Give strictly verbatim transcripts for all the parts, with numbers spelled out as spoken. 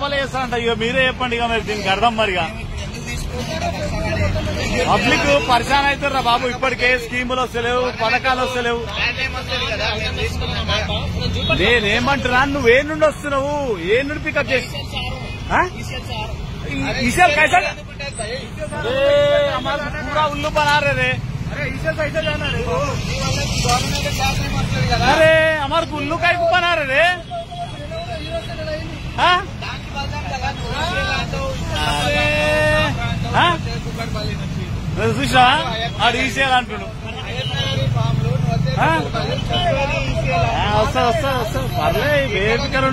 లోపల చేస్తారంట. ఇక మీరే చెప్పండి ఇక మరి దీనికి అర్థం మరిగా. పబ్లిక్ పరిశాన్ అవుతారా బాబు, ఇప్పటికే స్కీములు వస్తలేవు, పథకాలు వస్తలేవు. నేనేమంటున్నా, నువ్వు ఏ నుండి వస్తున్నావు, ఏ నుండి పికప్ చేసి ఈసీఎల్ कैसा हमारा पूरा उल्लू बना रहे रे. अरे हमारे उल्लू का बना रहे रे. చూసా ఆడు ఈసీఎల్ అంటున్నాడు. వస్తా వస్తా వస్తా పర్లే వేదికలు.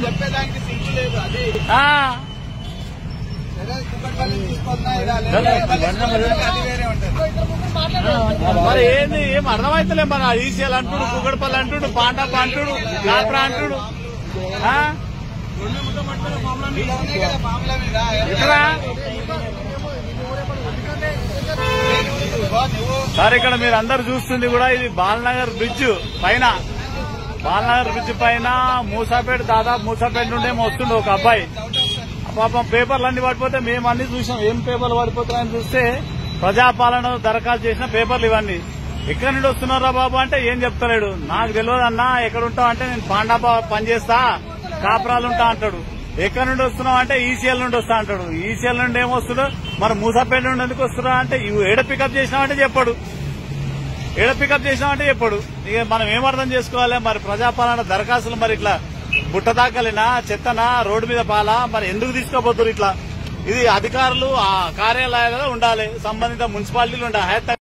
మరి ఏంది ఏం అర్థమైతలే. మన ఈసీఎల్ అంటుడు, కుక్కడపల్లి అంటుడు, పాండప్ప అంటుడు, కాప్రా అంటుడు. ఇక్కడ సార్ ఇక్కడ మీరు అందరు చూస్తుంది కూడా ఇది బాలనగర్ బ్రిడ్జ్ పైన, బాలనగర్ బ్రిడ్జ్ పైన మూసాపేట, దాదాపు మూసాపేట నుండే వస్తుండే ఒక అబ్బాయి. పాపం పేపర్లు అన్ని పడిపోతే మేము అన్ని చూసాం. ఏం పేపర్లు పడిపోతాయని చూస్తే ప్రజాపాలన దరఖాస్తు చేసిన పేపర్లు ఇవన్నీ. ఎక్కడి నుండి వస్తున్నారా బాబు అంటే ఏం చెప్తలేడు. నాకు తెలియదు అన్నా, ఎక్కడ ఉంటావు అంటే నేను పాండాప పనిచేస్తా, కాపురాలు ఉంటా అంటాడు. ఎక్కడి నుండి వస్తున్నావు అంటే ఈసీఎల్ నుండి వస్తా అంటాడు. ఈసీఎల్ నుండి ఏమొస్తుడు, మరి మూసాపేట నుండి ఎందుకు వస్తున్నా అంటే ఏడ పికప్ చేసినామంటే చెప్పాడు, ఏడ పికప్ చేసినామంటే చెప్పాడు. ఇక మనం ఏమర్థం చేసుకోవాలి మరి. ప్రజాపాలన దరఖాస్తులు మరి ఇట్లా బుట్ట దాకలినా, చెత్తనా, రోడ్డు మీద పాలా, మరి ఎందుకు తీసుకోబోతున్నారు ఇట్లా? ఇది అధికారులు ఆ కార్యాలయాలలో ఉండాలి, సంబంధిత మున్సిపాలిటీలు ఉండాలి.